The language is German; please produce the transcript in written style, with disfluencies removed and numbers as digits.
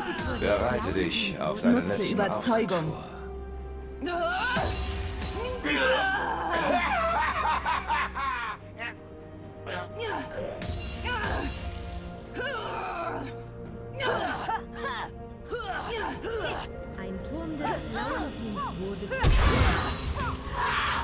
Bereite dich auf deinen Nutze letzten Überzeugung. Auftritt vor. Ein Turm des blauen Teams wurde zerstört.